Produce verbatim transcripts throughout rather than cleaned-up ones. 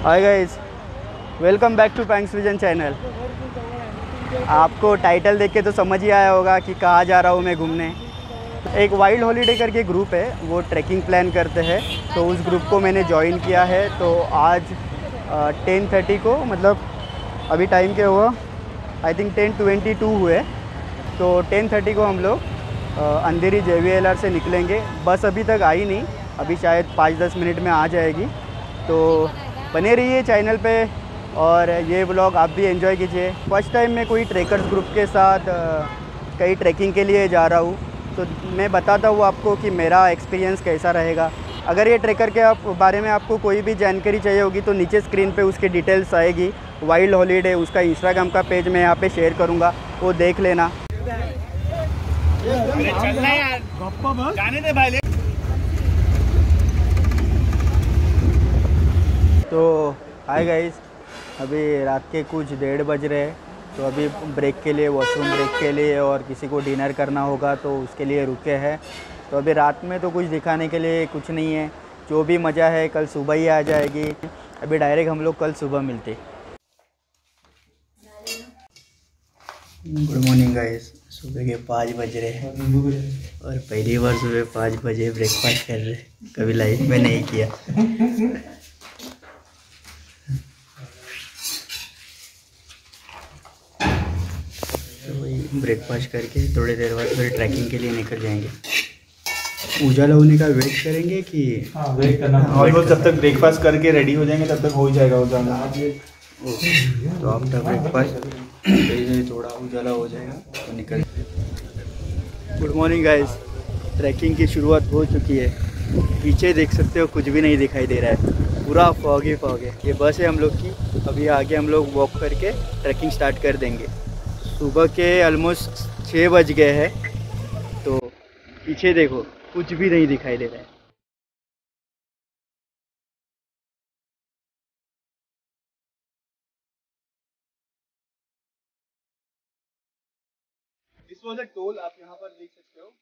Hi guys, welcome back to Panks Vision channel. आपको title देख के तो समझ ही आया होगा कि कहाँ जा रहा हूँ मैं घूमने। एक वाइल्ड हॉलीडे करके ग्रुप है, वो ट्रैकिंग प्लान करते हैं, तो उस ग्रुप को मैंने ज्वाइन किया है। तो आज टेन थर्टी को, मतलब अभी टाइम क्या हुआ, I think ten twenty two हुए, तो टेन थर्टी को हम लोग Andheri J V L R से निकलेंगे। बस अभी तक आई नहीं, अभी शायद पाँच दस मिनट में आ जाएगी। तो बने रहिए चैनल पे और ये व्लॉग आप भी एंजॉय कीजिए। फर्स्ट टाइम मैं कोई ट्रैकर्स ग्रुप के साथ कई ट्रैकिंग के लिए जा रहा हूँ, तो मैं बताता हूँ आपको कि मेरा एक्सपीरियंस कैसा रहेगा। अगर ये ट्रैकर के आप बारे में आपको कोई भी जानकारी चाहिए होगी तो नीचे स्क्रीन पे उसकी डिटेल्स आएगी। वाइल्ड हॉलीडे, उसका इंस्टाग्राम का पेज मैं यहाँ पे शेयर करूँगा, वो देख लेना। चलना यार, जाने दे भाई। तो हाय गाइस, अभी रात के कुछ डेढ़ बज रहे हैं, तो अभी ब्रेक के लिए, वॉशरूम ब्रेक के लिए और किसी को डिनर करना होगा तो उसके लिए रुके हैं। तो अभी रात में तो कुछ दिखाने के लिए कुछ नहीं है, जो भी मज़ा है कल सुबह ही आ जाएगी। अभी डायरेक्ट हम लोग कल सुबह मिलते। गुड मॉर्निंग गाइस, सुबह के पाँच बज रहे हैं और पहली बार सुबह पाँच बजे ब्रेकफास्ट कर रहे हैं, कभी लाइफ में नहीं किया। ब्रेकफास्ट करके थोड़ी देर बाद फिर ट्रैकिंग के लिए निकल जाएंगे। उजाला होने का वेट करेंगे कि हाँ, वेट करना ऑलमोस्ट जब तक ब्रेकफास्ट करके रेडी हो जाएंगे तब तक हो ही जाएगा उजाला। तो आफ्टर ब्रेकफास्ट थोड़ा उजाला हो जाएगा तो निकल। गुड मॉर्निंग गाइस, ट्रैकिंग की शुरुआत हो चुकी है। पीछे देख सकते हो कुछ भी नहीं दिखाई दे रहा है, पूरा फॉग ही फॉग है। ये बस है हम लोग की, अभी आगे हम लोग वॉक करके ट्रैकिंग स्टार्ट कर देंगे। सुबह के ऑलमोस्ट छः बज गए हैं, तो पीछे देखो कुछ भी नहीं दिखाई दे रहा है। दिस वाज अ टोल, आप यहाँ पर देख सकते हो,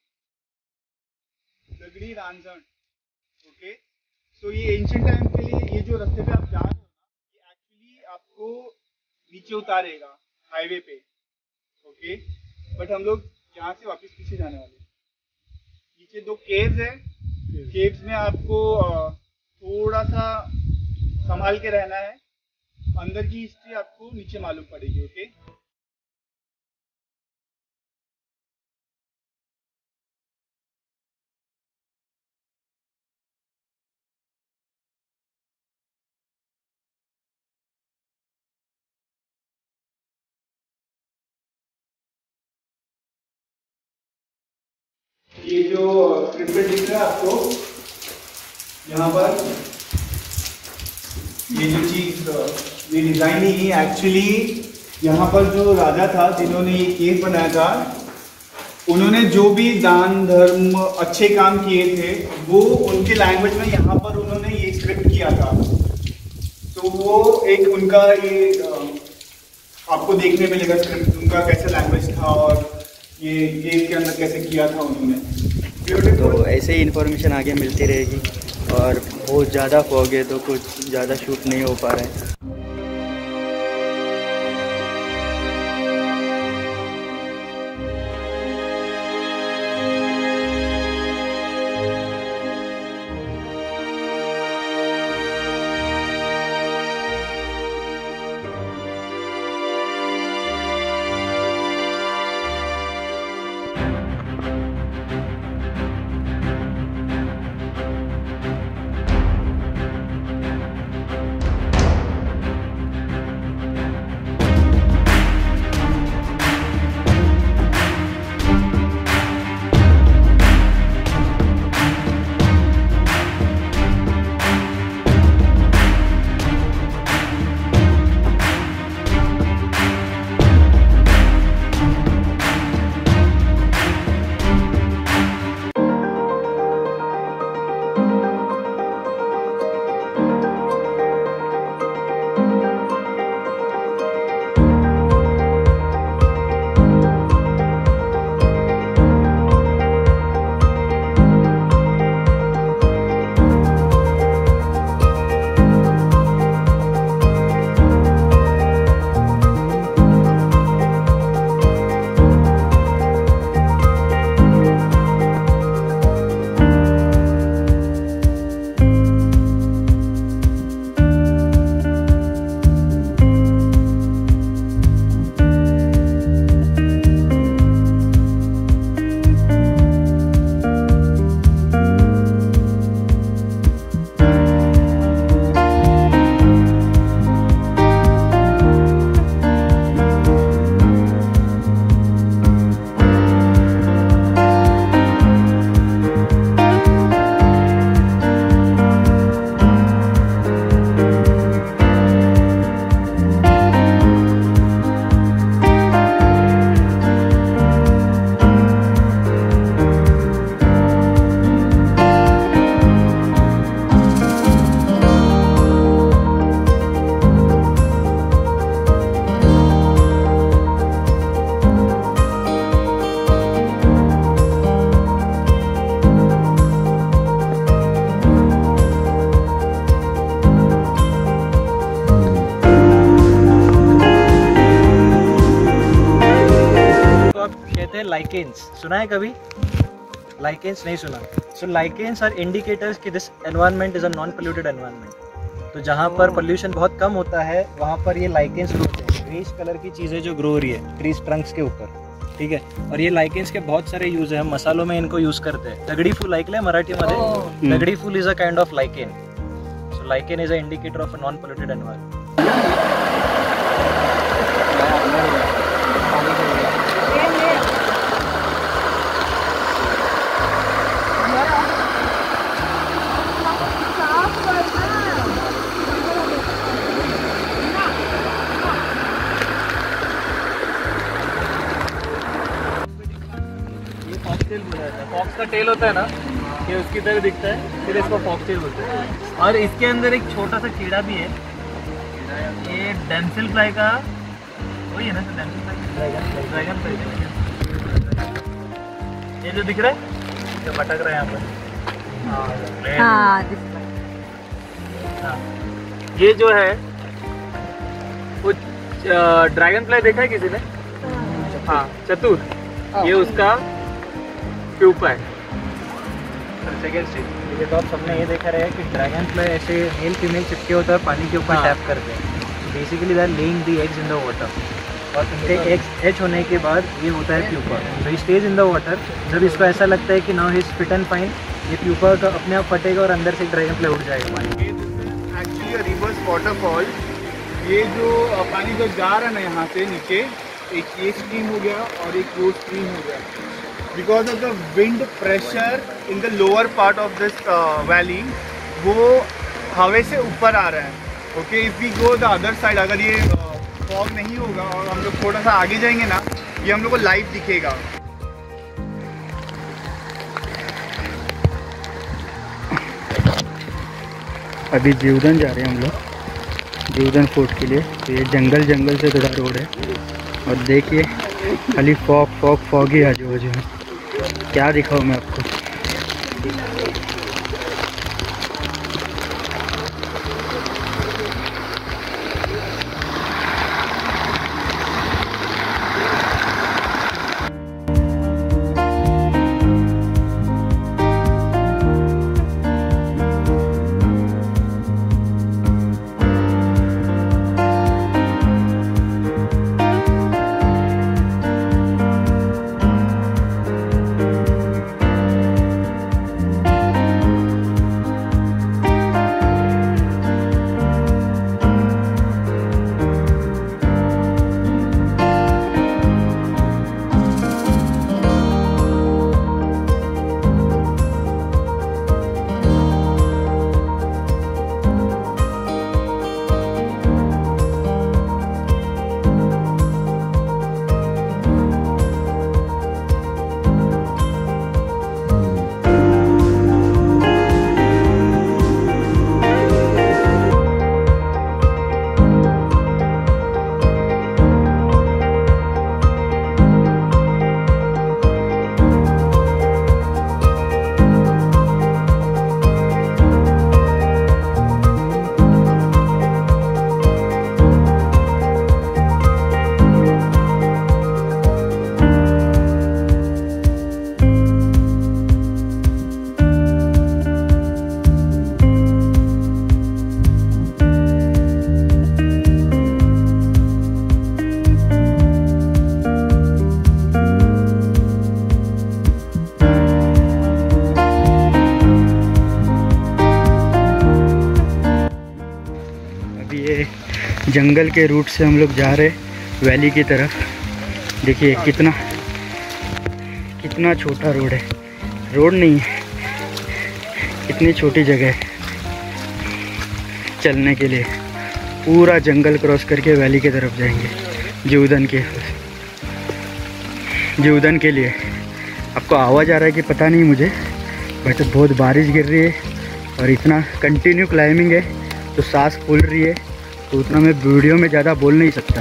दगड़ी रांझण। ओके, सो ये एंशिएंट टाइम के लिए ये जो रास्ते पे आप जा रहे हो ना, ये एक्चुअली आपको नीचे उतारेगा हाईवे पे। ओके, बट हम लोग यहाँ से वापस पीछे जाने वाले हैं। नीचे दो केव्स है, केव्स में आपको थोड़ा सा संभाल के रहना है। अंदर की हिस्ट्री आपको नीचे मालूम पड़ेगी। ओके, ये जो स्क्रिप्ट दिख रहा है आपको यहाँ पर, ये जो चीज, ये डिजाइन ही एक्चुअली यहाँ पर जो राजा था जिन्होंने ये केव बनाया था, उन्होंने जो भी दान धर्म अच्छे काम किए थे वो उनके लैंग्वेज में यहाँ पर उन्होंने ये स्क्रिप्ट किया था। तो वो एक उनका ये आपको देखने मिलेगा स्क्रिप्ट, उनका कैसा लैंग्वेज था और ये केव के अंदर कैसे किया था उन्होंने। तो ऐसे ही इन्फॉर्मेशन आगे मिलती रहेगी। और बहुत ज़्यादा फॉग है तो कुछ ज़्यादा शूट नहीं हो पा रहा है। होते हैं लाइकेन्स, सुना है कभी? लाइकेन्स नहीं सुना? सो लाइकेन्स आर इंडिकेटर्स कि this environment is a non polluted environment. तो जहाँ पर पोल्यूशन बहुत कम होता है वहाँ पर ये लाइकेन्स ग्रो होते हैं, ग्रेश कलर की चीज़ें जो ग्रो हो रही है ट्रीज ट्रंक्स के ऊपर, ठीक है। और ये लाइकेन्स के बहुत सारे यूज है, हम मसालों में इनको यूज करते हैं। दगड़ी फूल ऐकलंय मराठीमध्ये? Dagadi phool is a kind of lichen. So lichen is a indicator of a non polluted environment. Fox का टेल होता है ना, ये उसकी तरह दिखता है, फिर इसको फॉक्स टेल बोलते हैं। और इसके अंदर एक छोटा सा कीड़ा भी है, ये डेंसिल फ्लाई का वही है ना, तो डेंसिल फ्लाई ड्रैगन फ्लाई। ये जो दिख रहा है जो भटक रहा है यहाँ पर, हाँ, हाँ, ये जो है वो ड्रैगन फ्लाई देखा है किसी ने? हाँ, चतुर, ये उसका प्यूपा है। सेकेंड स्टेज ये तो आप सबने ये देखा रहा है कि ड्रैगन फ्लाई ऐसे मेल फीमेल चिपके होता है, पानी के ऊपर टैप करते हैं। Basically they are laying the eggs in the water, और उनके एग्स हैच होने के बाद ये होता है प्यूपा। तो he stays in the water. जब इसको ऐसा लगता है कि now he is fit and fine, ये प्यूपा का अपने आप फटेगा और अंदर से ड्रैगन फ्लाई उड़ जाएगा पानी। एक्चुअली रिवर्स वाटरफॉल, ये जो पानी जो जा रहा है ना यहाँ से नीचे, एक ये स्ट्रीम हो गया और एक वो स्ट्रीम हो गया, because of the wind pressure in the lower part of this valley, वो हवा से ऊपर आ रहा है। Okay, if we go the other side, अगर ये फॉग uh, नहीं होगा और हम लोग थोड़ा सा आगे जाएंगे ना, ये हम लोग को लाइव दिखेगा। अभी जीवदन जा रहे हैं हम लोग, जीवदन फोर्ट के लिए। तो ये जंगल जंगल से थोड़ा रोड है, और देखिए खाली फॉग फॉग फॉग ही आजू बाजू है। क्या दिखाऊँ मैं आपको? जंगल के रूट से हम लोग जा रहे वैली की तरफ। देखिए कितना कितना छोटा रोड है, रोड नहीं है, कितनी छोटी जगह है चलने के लिए। पूरा जंगल क्रॉस करके वैली की तरफ जाएंगे जीवदन के जीवदन के लिए। आपको आवाज़ आ रहा है कि पता नहीं मुझे, बट बहुत बारिश गिर रही है और इतना कंटिन्यू क्लाइंबिंग है तो सांस फूल रही है, तो उतना मैं वीडियो में ज़्यादा बोल नहीं सकता।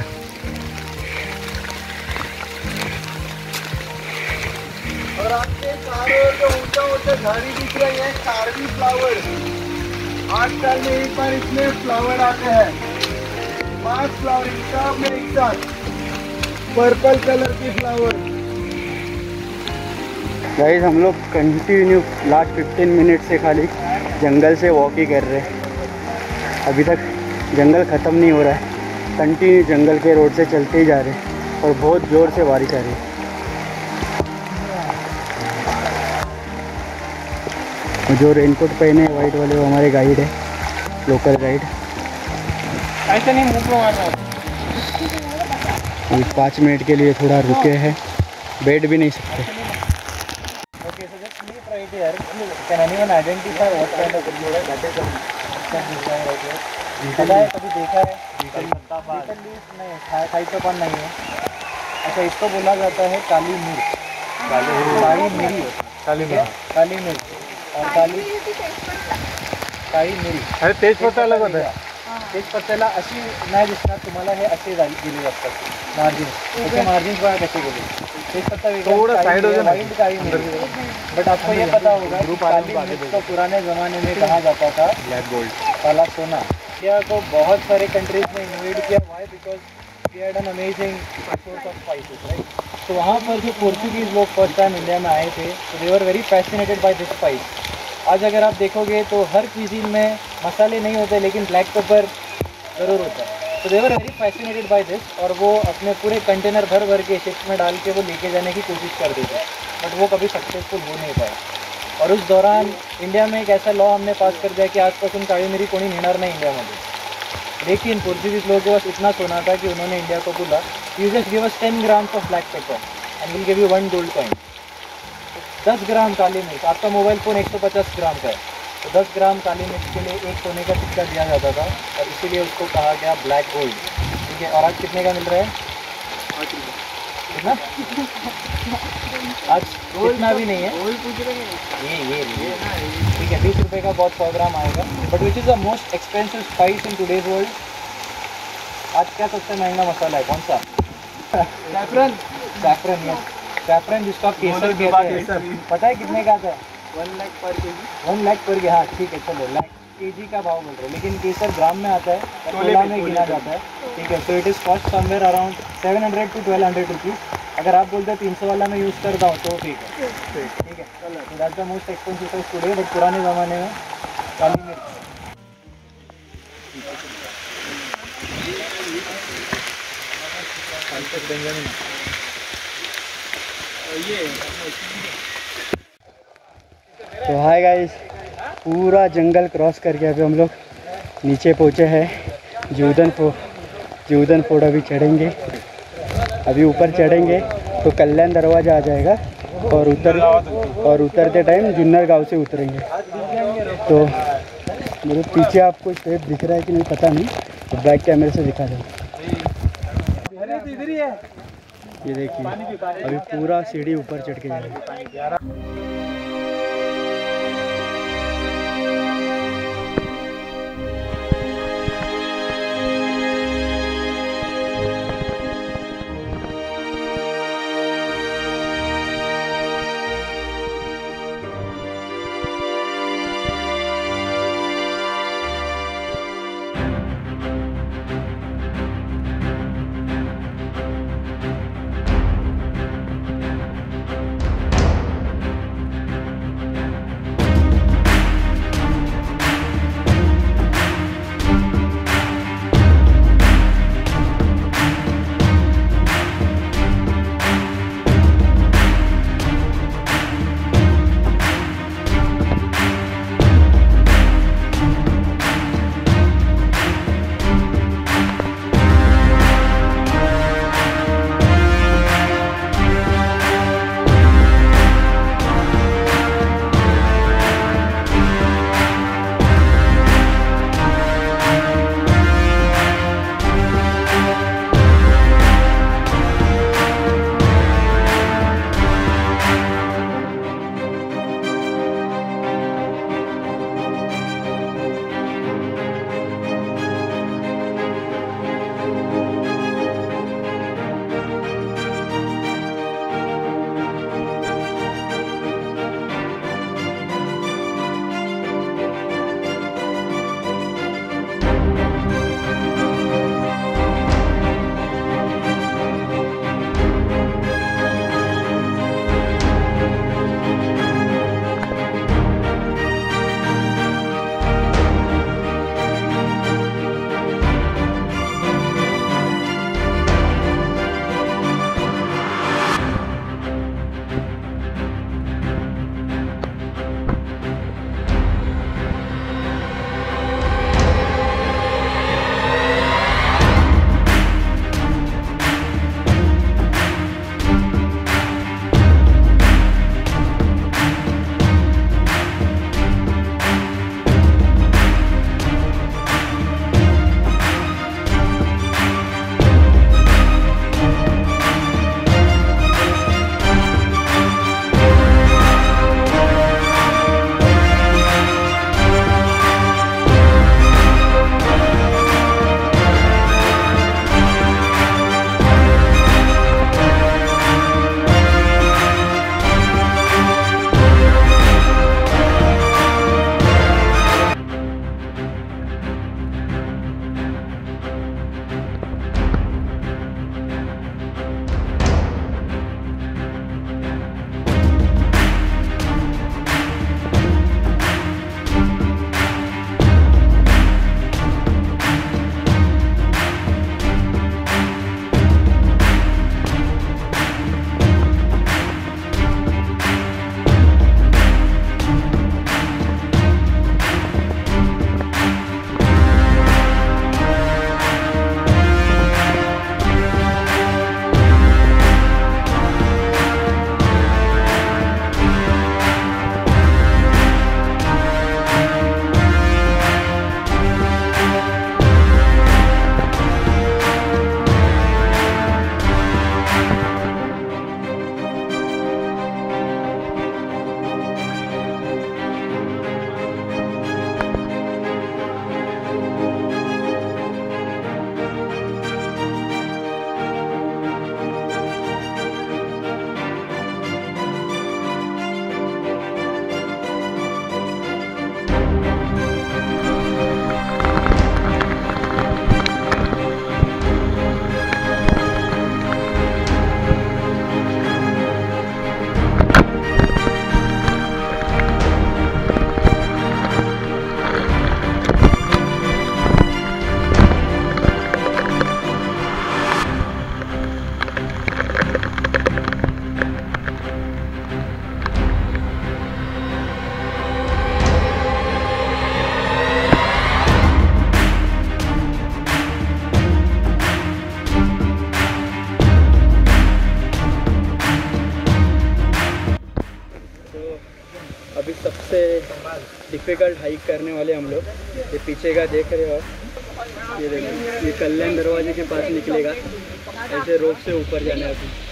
और आपके चारों ओर जो ऊंचा ऊंचा झाड़ी दिख रही है, कार्वी फ्लावर, आठ साल में एक बार इसमें फ्लावर आते हैं, पांच फ्लावर सब में एक साथ, पर्पल कलर की फ्लावर। गाइस हम लोग कंटिन्यू लास्ट फिफ्टीन मिनट से खाली जंगल से वॉक ही कर रहे हैं। अभी तक जंगल ख़त्म नहीं हो रहा है, कंटिन्यू जंगल के रोड से चलते ही जा रहे हैं और बहुत ज़ोर से बारिश आ रही है। जो रेनकोट पहने हैं वाइट वाले वो हमारे गाइड है, लोकल गाइड। ऐसे नहीं मुँह को मारना। अभी पाँच मिनट के लिए थोड़ा रुके हैं, बैठ भी नहीं सकते। Okay, so just leave right here. Can anyone identify what kind of wood that is the right here? पता है, कभी देखा है? बीटल लीफ नहीं, साइटोपन नहीं है। अच्छा, इसको बोला जाता है काली मिर्च। काली मिरी काली मिर्च काली मिर्च और काली काळी मिरी। अरे तेज पत्ता अलग होता है। तेज पत्त्याला अशी नाही दिसणार तुम्हाला, हे असे गेले जातात मार्जिन, त्याचे मार्जिन बघा कसे गेले। तेज पत्ता थोड़ा साइड हो जाए, वाइट काली मिर्च। बट आपको ये पता होगा कि काली मिर्च को पुराने ज़माने में कहा जाता था ब्लैक गोल्ड, काला सोना। इंडिया को बहुत सारे कंट्रीज में इन्वेट किया। Why? Because we had an amazing source of spices, right. तो वहाँ पर जो पोर्चुगीज़ लोग फर्स्ट टाइम इंडिया में आए थे, तो they were very fascinated by this spice. आज अगर आप देखोगे तो हर क्विजीन में मसाले नहीं होते, लेकिन ब्लैक पेपर ज़रूर होता है। तो they were very fascinated by this, और वो अपने पूरे कंटेनर भर भर के शिप्स में डाल के वो लेके जाने की कोशिश करते थे, बट वो कभी सक्सेसफुल हो नहीं पाए। और उस दौरान इंडिया में एक ऐसा लॉ हमने पास कर दिया कि आजपासून काळी मिरी कोणी नेणार नहीं इंडियामध्ये। लेकिन पोर्चुगीज लोगों के पास इतना सोना था कि उन्होंने इंडिया को बोला, you just give us ten grams of black pepper and will give you one gold coin. दस ग्राम काली मिर्च, आपका मोबाइल फ़ोन एक सौ पचास ग्राम का है, तो दस ग्राम काली मिर्च के लिए एक सोने का सिक्का दिया जाता था, और इसीलिए उसको कहा गया ब्लैक गोल्ड। ठीक है, और आज कितने का मिल रहा है? कितना? आज इतना भी नहीं है, ये ये ये ठीक है, बीस रुपये का बहुत सौ ग्राम आएगा। But which is the most expensive spice in today's world? आज क्या सबसे महंगा मसाला है, कौन सा? सैफरन। सैफरन, यस, सैफरन जिसको आप केसर कहते हैं। पता है कितने का आता है? वन लाख पर के जी। वन लाख पर के, हाँ ठीक है, चलो लाख के जी का भाव बोल रहे हो, लेकिन केसर ग्राम में आता है, तोला में गिना जाता है। ठीक है, so it is cost somewhere around seven hundred to twelve hundred rupees. अगर आप बोलते हैं तीन सौ वाला मैं यूज़ करता हूँ तो ठीक है, ठीक है, तो that's the most expensive price today. But पुराने ज़माने में काली मिर्च तो हाय गाइस, पूरा जंगल क्रॉस करके अभी हम लोग नीचे पहुँचे हैं। जूदन फो जूदन फोर्ट अभी चढ़ेंगे। अभी ऊपर चढ़ेंगे तो कल्याण दरवाज़ा आ जाएगा, और उतर और उतरते टाइम जुन्नर गांव से उतरेंगे। तो मेरे पीछे आपको स्टेप दिख रहा है कि नहीं पता नहीं, तो बैक कैमरे से दिखा दें। ये देखिए, अभी पूरा सीढ़ी ऊपर चढ़ के जाएगा। डिफ़िकल्ट हाइक करने वाले हम लोग। ये पीछे का देख रहे हो आप, ये देखो, ये कल्याण दरवाजे के पास निकलेगा, ऐसे रोप से ऊपर जाना है। अभी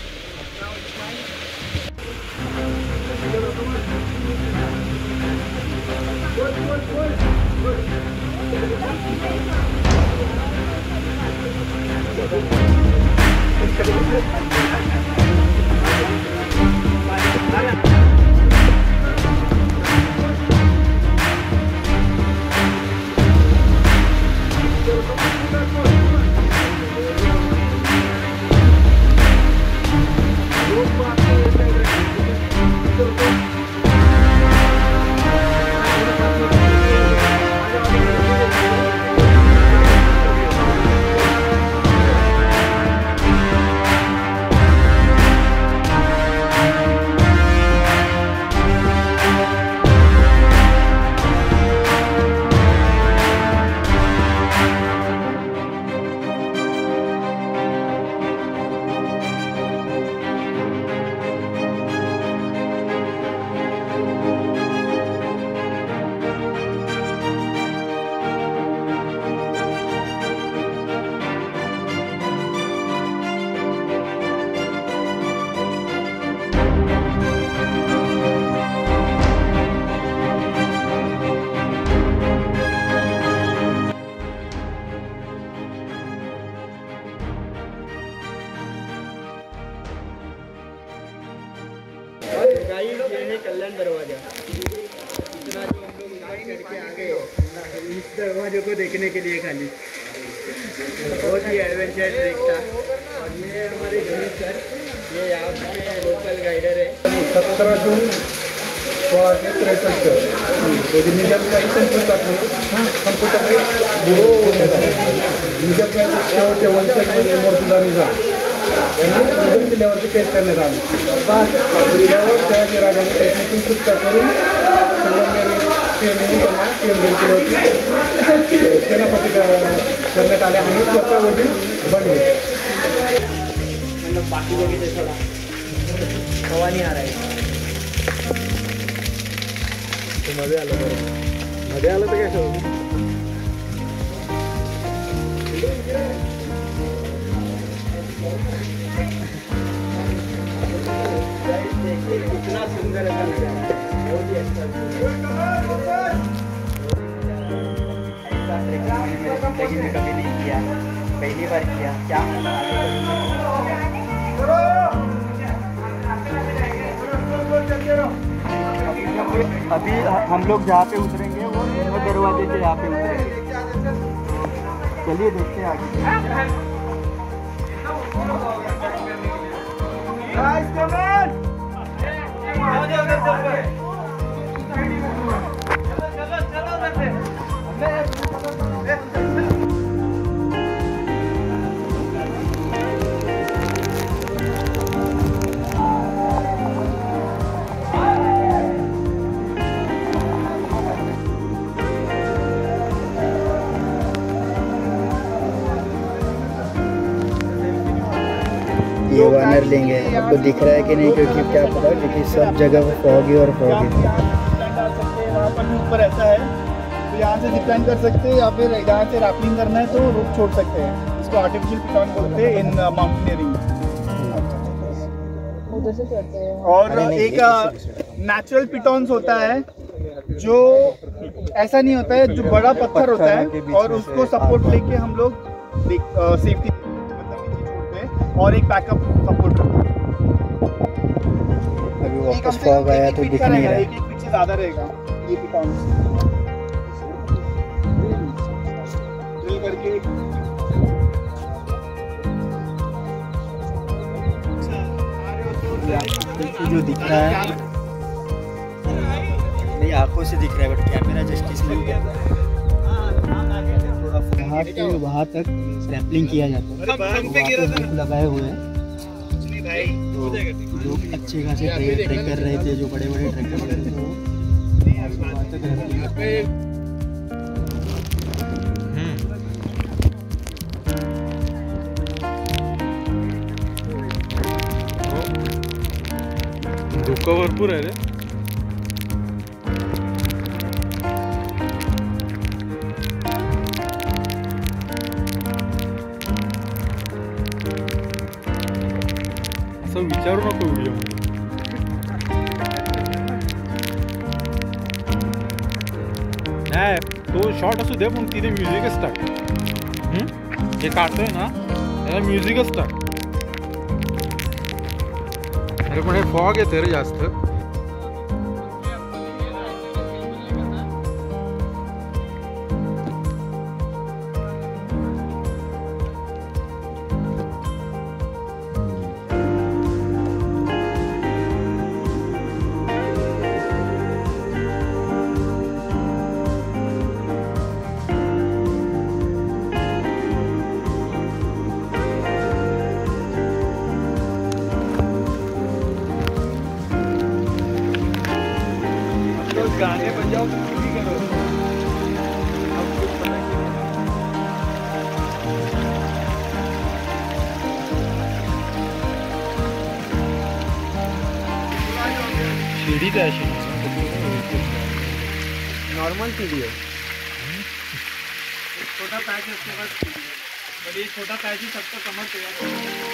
गाइस, ये है कल्याण दरवाजा। इतना जो हम लोग गाइड करके आ गए इस दरवाजे को देखने के लिए खाली, बहुत ही एडवेंचर ट्रिक था। और ये हमारे गणेश सर, ये यहाँ पे लोकल गाइडर है। सत्रह जून सोळाशे त्रेसष्ट रोजी निजामशाही संपूर्णात संपुष्टात निजामशाही शेवटचे वंशज म्हणजे मोर्तुजा निजाम यांनी निजाम किल्ल्यावरती कैद करण्यात आले। किल्ल्यावर शहाजी राजाने त्याच्यातून सुटका करून संगमनेर सेनेने त्यांना केंद्रित केले होते, सेनापती करण्यात आले आणि स्वतः वडील बनले। मतलब बाकी लोग इधर थोड़ा हवा नहीं आ रहा है। मध्ये आलं मध्ये आलं तर काय कितना सुंदर है, बहुत ही अच्छा। ऐसा ट्रेकिंग में कभी नहीं किया, पहली बार किया। क्या अभी हम लोग जहाँ पे उतरेंगे वो दरवाजे के यहाँ पे उतरेंगे। चलिए देखते हैं आगे। ये वानर लेंगे, आपको दिख रहा है कि नहीं, क्योंकि क्या पता, क्योंकि सब जगह फॉगी और फॉगी। वहाँ पर भी ऊपर ऐसा है, तो यहाँ से जिप कर सकते हैं, या फिर यहाँ से रैपलिंग करना है तो रोप छोड़ सकते हैं। इसको आर्टिफिशियल पिटॉन बोलते हैं इन माउंटेनियरिंग। और एक नेचुरल पिटॉन्स होता है जो ऐसा नहीं होता है, जो बड़ा पत्थर होता है और उसको सपोर्ट लेके हम लोग सेफ्टी और एक बैकअप सपोर्ट। अभी वापस फॉग आया तो दिख नहीं रहा है। एक एक फीट से ज़्यादा रहेगा ये पिटॉन्स ड्रिल करके। जो दिख रहा है मेरी आंखों से दिख रहा है, बट कैमरा जस्टिस नहीं कर रहा है। वहाँ से वहाँ तक रैपलिंग किया जाता है, वहाँ पे हुक लगाए हुए हैं। तो लोग अच्छे खासे ट्रेक कर रहे थे, जो बड़े बड़े ट्रैकर थे, तो वहाँ तक रैपलिंग करते हैं। धुकं भरपूर आहे रे। विचारू नको व्हिडिओ. नाही तो शॉर्ट असू दे पण तिथे म्युझिकच टाक. जे काढतोय ना त्याला म्युझिकच टाक. अरे पण हे फॉग येते रे जास्त. गाने बन जाओ तो कुछ भी करो. सीढ़ी तो ऐसी नॉर्मल सीढ़ी है. छोटा पैच है उसके पास, बट ये छोटा पैच ही सबका कमर तैयार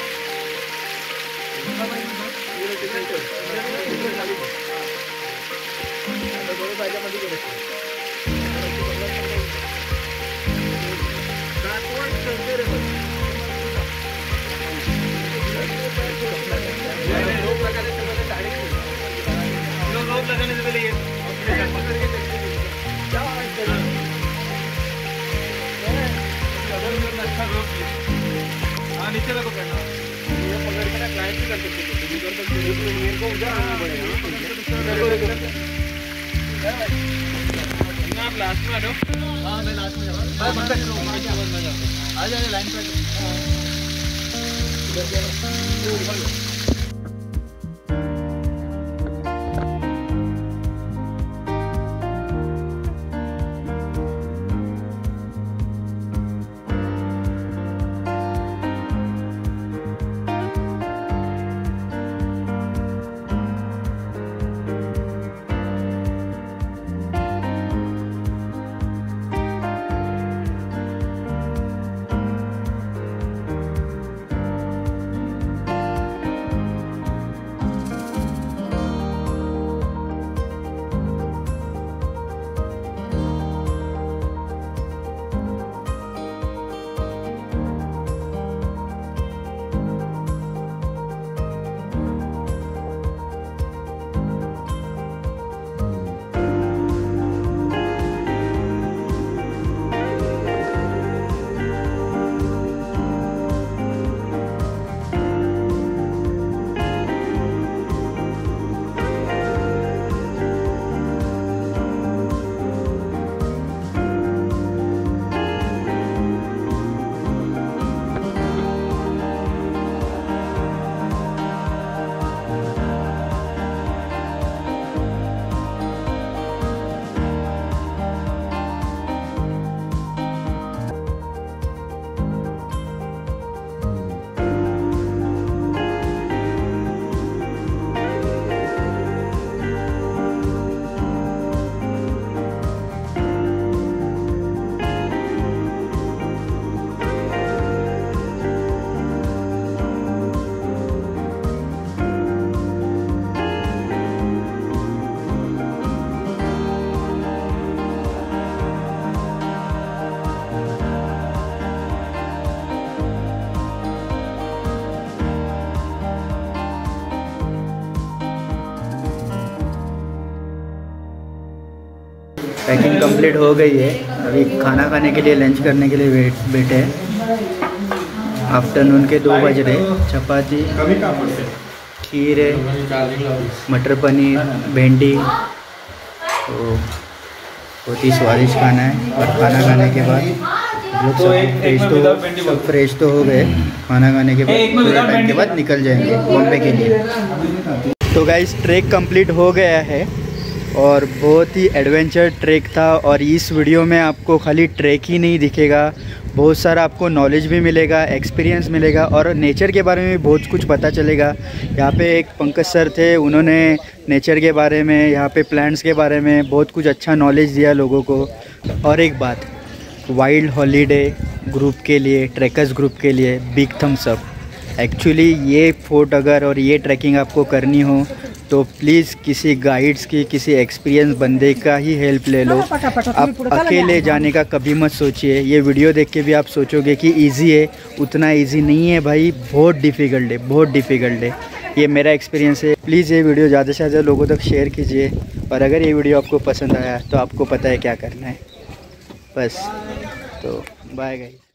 लगाने से पहले ये हाँ नीचे रखो पहना ये पकड़ के ना क्लाइंट भी कर सकते हो मेरे को उधर आना पड़ेगा. आप लास्ट में आ जाओ. हाँ मैं लास्ट में जाऊँ. आ जाए लाइन पे. पैकिंग कंप्लीट हो गई है. अभी खाना खाने के लिए, लंच करने के लिए वेट बैठे हैं. आफ्टरनून के दो बज रहे. चपाती, खीर है, मटर पनीर, भिंडी. तो बहुत ही स्वादिष्ट खाना है. और खाना खाने के बाद लोग सब फ्रेश तो सब फ्रेश तो हो गए. खाना खाने के बाद थोड़े टाइम के बाद निकल जाएंगे बॉम्बे के लिए. तो गाइस ट्रैक कंप्लीट हो गया है और बहुत ही एडवेंचर ट्रैक था. और इस वीडियो में आपको खाली ट्रैक ही नहीं दिखेगा, बहुत सारा आपको नॉलेज भी मिलेगा, एक्सपीरियंस मिलेगा और नेचर के बारे में भी बहुत कुछ पता चलेगा. यहाँ पे एक पंकज सर थे, उन्होंने नेचर के बारे में, यहाँ पे प्लांट्स के बारे में बहुत कुछ अच्छा नॉलेज दिया लोगों को. और एक बात, वाइल्ड हॉलीडे ग्रुप के लिए, ट्रैकर्स ग्रुप के लिए बिग थम्स अप. एक्चुअली ये फोर्ट अगर और ये ट्रैकिंग आपको करनी हो तो प्लीज़ किसी गाइड्स की, किसी एक्सपीरियंस बंदे का ही हेल्प ले लो। आप अकेले जाने का कभी मत सोचिए। ये वीडियो देख के भी आप सोचोगे कि इजी है, उतना इजी नहीं है भाई, बहुत डिफ़िकल्ट है, बहुत डिफ़िकल्ट है। ये मेरा एक्सपीरियंस है। प्लीज़ ये वीडियो ज़्यादा से ज़्यादा लोगों तक शेयर कीजिए, और अगर ये वीडियो आपको पसंद आया तो आपको पता है क्या करना है। बस, तो बाय गाइस।